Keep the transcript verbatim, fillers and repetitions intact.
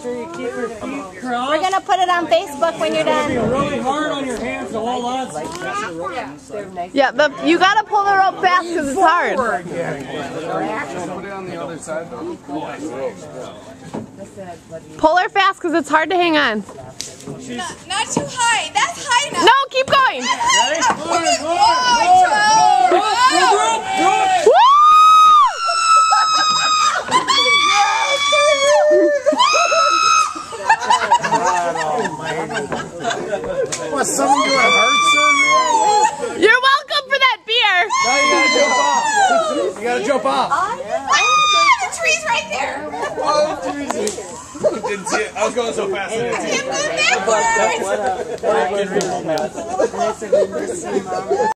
sure you keep your feet crossed. We're gonna put it on Facebook when you're done. You're really hard on your hands to hold on. Yeah, but you gotta pull the rope fast because it's hard. Put it on the other side though. Pull her fast because it's hard to hang on. Not, not too high. That's high enough. No, keep going. That's high enough. More, more, What, someone do a heart surgery? You're welcome for that beer. Now you gotta jump off. You gotta jump off. Ah, the tree's right there. Oh, didn't see it. I was going so fast. I didn't see it. Move backwards.